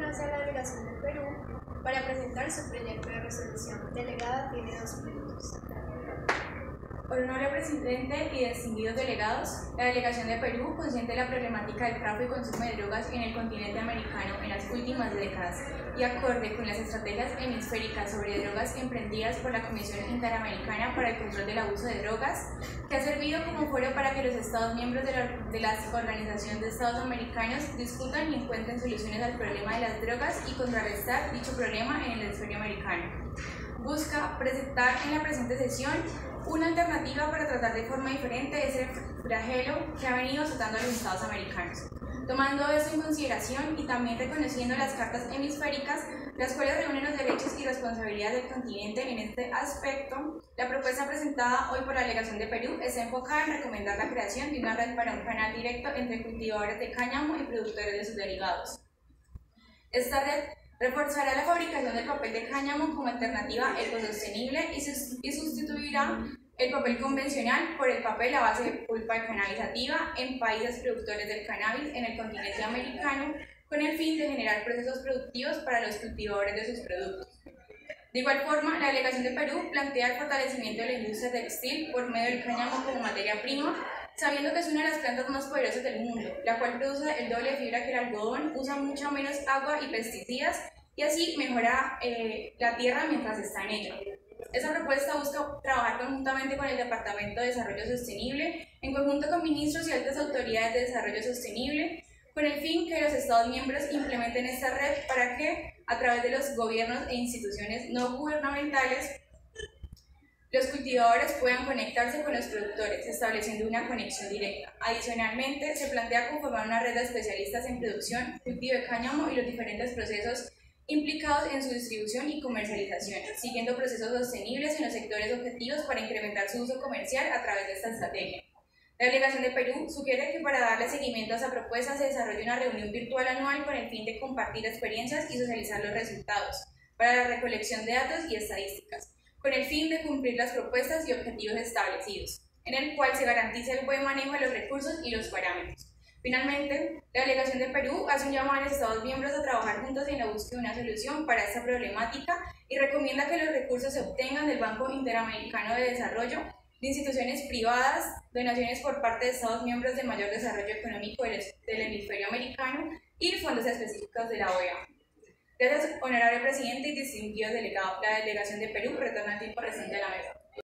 hacia la delegación del Perú para presentar su proyecto de resolución. Delegada tiene 2 minutos. Honorable Presidente y distinguidos delegados, la Delegación de Perú, consciente de la problemática del tráfico y consumo de drogas en el continente americano en las últimas décadas y acorde con las estrategias hemisféricas sobre drogas emprendidas por la Comisión Interamericana para el Control del Abuso de Drogas, que ha servido como foro para que los Estados miembros de la Organización de Estados Americanos discutan y encuentren soluciones al problema de las drogas y contrarrestar dicho problema en el hemisferio americano. Busca presentar en la presente sesión una alternativa para tratar de forma diferente ese flagelo que ha venido azotando a los Estados americanos. Tomando esto en consideración y también reconociendo las cartas hemisféricas, las cuales reúnen los derechos y responsabilidades del continente en este aspecto, la propuesta presentada hoy por la Delegación de Perú está enfocada en recomendar la creación de una red para un canal directo entre cultivadores de cáñamo y productores de sus derivados. Esta red reforzará la fabricación del papel de cáñamo como alternativa ecosostenible y sustituirá el papel convencional por el papel a base de pulpa de cannabis sativa en países productores del cannabis en el continente americano, con el fin de generar procesos productivos para los cultivadores de sus productos. De igual forma, la Delegación de Perú plantea el fortalecimiento de la industria textil por medio del cáñamo como materia prima, sabiendo que es una de las plantas más poderosas del mundo, la cual produce el doble de fibra que el algodón, usa mucha menos agua y pesticidas y así mejora la tierra mientras está en ella. Esta propuesta busca trabajar conjuntamente con el Departamento de Desarrollo Sostenible, en conjunto con ministros y altas autoridades de desarrollo sostenible, con el fin que los Estados miembros implementen esta red para que, a través de los gobiernos e instituciones no gubernamentales, los cultivadores puedan conectarse con los productores, estableciendo una conexión directa. Adicionalmente, se plantea conformar una red de especialistas en producción, cultivo de cáñamo y los diferentes procesos implicados en su distribución y comercialización, siguiendo procesos sostenibles en los sectores objetivos para incrementar su uso comercial a través de esta estrategia. La Delegación de Perú sugiere que para darle seguimiento a esa propuesta se desarrolle una reunión virtual anual con el fin de compartir experiencias y socializar los resultados para la recolección de datos y estadísticas, con el fin de cumplir las propuestas y objetivos establecidos, en el cual se garantice el buen manejo de los recursos y los parámetros. Finalmente, la Delegación de Perú hace un llamado a los Estados miembros a trabajar juntos en la búsqueda de una solución para esta problemática y recomienda que los recursos se obtengan del Banco Interamericano de Desarrollo, de instituciones privadas, donaciones por parte de Estados miembros de mayor desarrollo económico del hemisferio americano y fondos específicos de la OEA. Gracias, honorable presidente y distinguidos delegados. La Delegación de Perú retorna al tiempo presente a la mesa.